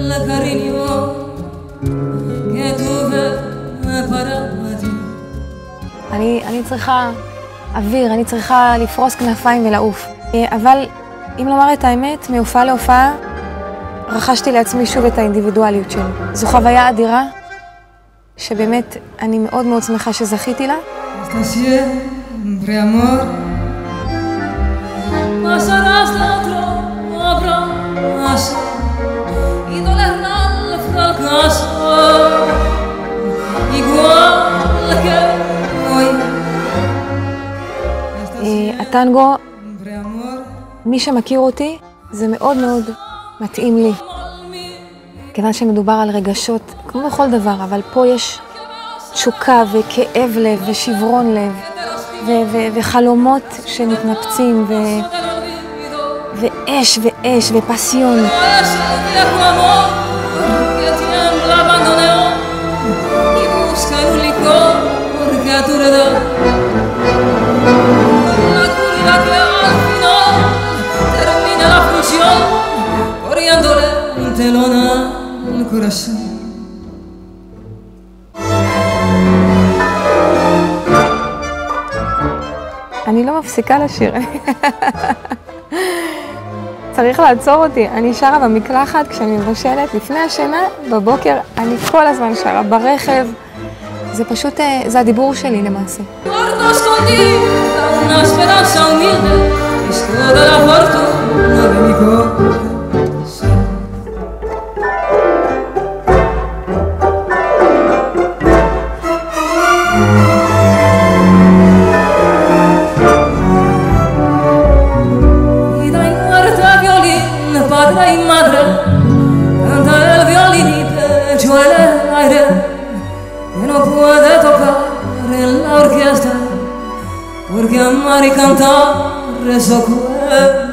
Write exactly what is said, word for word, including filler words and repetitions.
אני, אני צריכה אוויר, אני צריכה לפרוס כנפיים ולעוף. אבל אם לומר את האמת, מהופעה להופעה, רכשתי לעצמי שוב את האינדיבידואליות שלי. זו חוויה אדירה, שבאמת אני מאוד מאוד שמחה שזכיתי לה. הטנגו, מי שמכיר אותי, זה מאוד מאוד מתאים לי. כיוון שמדובר על רגשות, כמו בכל דבר, אבל פה יש תשוקה וכאב לב ושברון לב, ו- ו- וחלומות שמתנפצים, ו- ואש ואש ופסיון. אני לא מפסיקה לשיר. צריך לעצור אותי. אני שרה במקלחת כשאני מבשלת, לפני השינה, בבוקר, אני כל הזמן שרה ברכב. זה פשוט, זה הדיבור שלי למעשה. Porque amar y cantar es ocurrir.